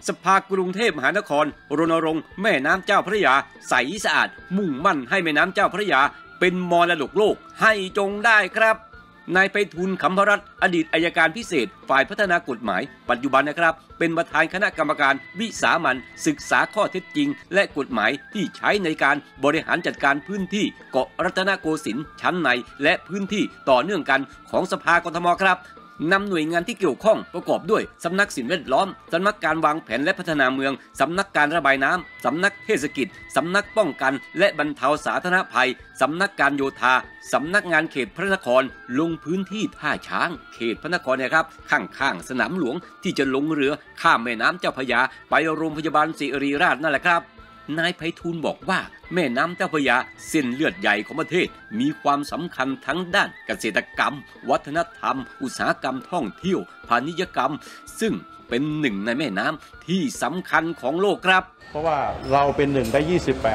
สภากรุงเทพมหานครรณรงค์แม่น้ำเจ้าพระยาใสสะอาดมุ่งมั่นให้แม่น้ำเจ้าพระยาเป็นมรดกโลกให้จงได้ครับนายไพฑูรย์ ขำภรัตน์อดีตอัยการพิเศษฝ่ายพัฒนากฎหมายปัจจุบันนะครับเป็นประธานคณะกรรมการวิสามัญศึกษาข้อเท็จจริงและกฎหมายที่ใช้ในการบริหารจัดการพื้นที่เกาะรัตนโกสินทร์ชั้นในและพื้นที่ต่อเนื่องกันของสภากทมครับนำหน่วยงานที่เกี่ยวข้องประกอบด้วยสำนักสิ่งแวดล้อมสำนักการวางแผนและพัฒนาเมืองสำนักการระบายน้ำสำนักเทศกิจสำนักป้องกันและบรรเทาสาธารณภัยสำนักการโยธาสำนักงานเขตพระนครลงพื้นที่ท่าช้างเขตพระนครเนี่ยครับข้างๆสนามหลวงที่จะลงเรือข้ามแม่น้ำเจ้าพระยาไปโรงพยาบาลศิริราชนั่นแหละครับนายไพฑูรย์บอกว่าแม่น้ำเจ้าพระยาเส้นเลือดใหญ่ของประเทศมีความสำคัญทั้งด้านเกษตรกรรมวัฒนธรรมอุตสาหกรรมท่องเที่ยวพาณิชยกรรมซึ่งเป็นหนึ่งในแม่น้ำที่สำคัญของโลกครับเพราะว่าเราเป็น1ใน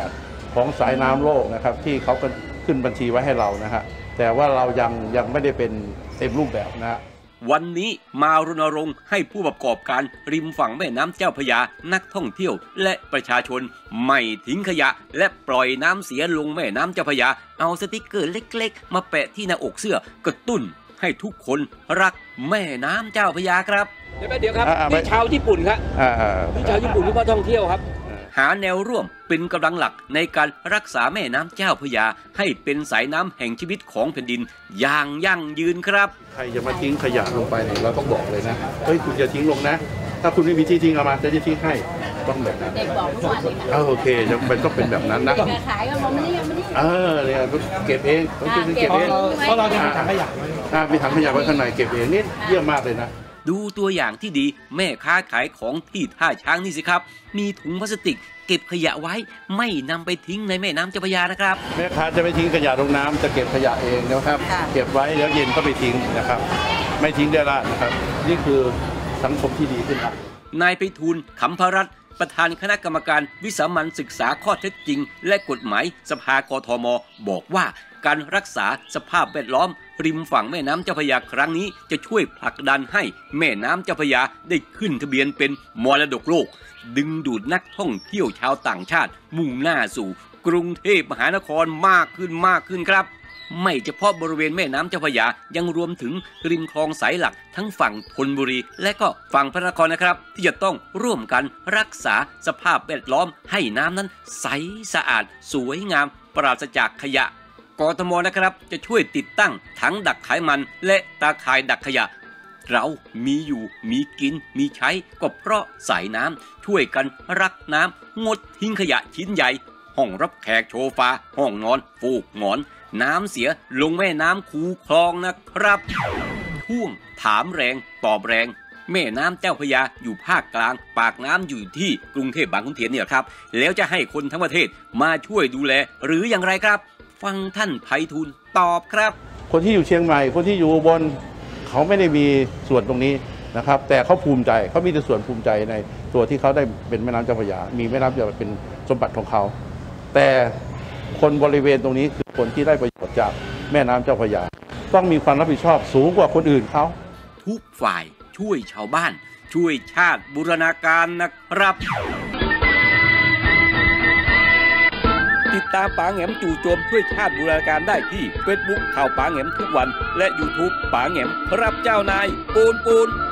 28ของสายน้ำโลกนะครับที่เขาขึ้นบัญชีไว้ให้เรานะฮะแต่ว่าเรายังไม่ได้เป็นเต็มรูปแบบนะวันนี้มารณรงค์ให้ผู้ประกอบการริมฝั่งแม่น้ำเจ้าพระยานักท่องเที่ยวและประชาชนไม่ทิ้งขยะและปล่อยน้ำเสียลงแม่น้ำเจ้าพระยาเอาสติกเกอร์เล็กๆมาแปะที่หน้าอกเสื้อกระตุ้นให้ทุกคนรักแม่น้ำเจ้าพระยาครับเดี๋ยวครับนี่ชาวญี่ปุ่นครับนี่ชาวญี่ปุ่นที่มาท่องเที่ยวครับหาแนวร่วมเป็นกำลังหลักในการรักษาแม่น้ำเจ้าพระยาให้เป็นสายน้ำแห่งชีวิตของแผ่นดินอย่างยั่งยืนครับใครจะมาทิ้งขยะลงไปเนี่ยเราต้องบอกเลยนะเฮ้ยคุณจะทิ้งลงนะถ้าคุณไม่มีที่ทิ้งเอามาจะทิ้งให้ต้องแบบนั้นเด็กบอกทุกวันเลยโอเคมันต้องเป็นแบบนั้นนะขายก็มองไม่ได้เนี่ยเก็บเองต้องเก็บเองเพราะเราจะมีถังขยะมีถังขยะไว้ข้างในเก็บเองนี่เยี่ยมมากเลยนะดูตัวอย่างที่ดีแม่ค้าขายของที่ท่าช้างนี่สิครับมีถุงพลาสติกเก็บขยะไว้ไม่นำไปทิ้งในแม่น้ำเจ้าพระยานะครับแม่ค้าจะไม่ทิ้งขยะลงน้ำจะเก็บขยะเองนะครับเก็บไว้แล้วเย็นก็ไปทิ้งนะครับไม่ทิ้งได้ละนะครับนี่คือสังคมที่ดีขึ้นครับนายไพฑูรย์ ขำภรัตน์ประธานคณะกรรมการวิสามัญศึกษาข้อเท็จจริงและกฎหมายสภากทม.บอกว่าการรักษาสภาพแวดล้อมริมฝั่งแม่น้ำเจ้าพระยาครั้งนี้จะช่วยผลักดันให้แม่น้ำเจ้าพระยาได้ขึ้นทะเบียนเป็นมรดกโลกดึงดูดนักท่องเที่ยวชาวต่างชาติมุ่งหน้าสู่กรุงเทพมหานครมากขึ้นครับไม่เฉพาะบริเวณแม่น้ำเจ้าพระยายังรวมถึงริมคลองสายหลักทั้งฝั่งธนบุรีและก็ฝั่งพระนครนะครับที่จะต้องร่วมกันรักษาสภาพแวดล้อมให้น้ำนั้นใสสะอาดสวยงามปราศจากขยะกทม.นะครับจะช่วยติดตั้งถังดักไขมันและตาข่ายดักขยะเรามีอยู่มีกินมีใช้ก็เพราะสายน้ำช่วยกันรักน้ำงดทิ้งขยะชิ้นใหญ่ห้องรับแขกโซฟาห้องนอนฟูกหมอนน้ำเสียลงแม่น้ำคูคลองนะครับท่วงถามแรงตอบแรงแม่น้ำเจ้าพระยาอยู่ภาคกลางปากน้ำอยู่ที่กรุงเทพบางขุนเทียนเนี่ยครับแล้วจะให้คนทั้งประเทศมาช่วยดูแลหรืออย่างไรครับฟังท่านไพฑูรย์ตอบครับคนที่อยู่เชียงใหม่คนที่อยู่บนเขาไม่ได้มีส่วนตรงนี้นะครับแต่เขาภูมิใจเขามีแต่ส่วนภูมิใจในตัวที่เขาได้เป็นแม่น้ำเจ้าพระยามีแม่น้ำเจ้าเป็นสมบัติของเขาแต่คนบริเวณตรงนี้คือคนที่ได้ประโยชน์จากแม่น้ำเจ้าพระยาต้องมีความรับผิดชอบสูงกว่าคนอื่นเขาทุกฝ่ายช่วยชาวบ้านช่วยชาติบูรณาการนะครับติดตามป๋าแหงมจู่โจมช่วยชาติบูรณาการได้ที่ Facebook ข่าวป๋าแหงมทุกวันและ YouTube ป๋าแหงมครับเจ้านายปูน